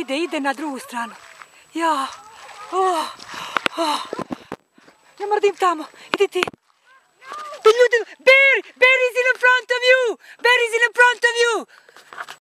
ide na drugu stranu. Ja. Ne mrdim tamo. Idi ti. Bear is in front of you. Bear is in front of you.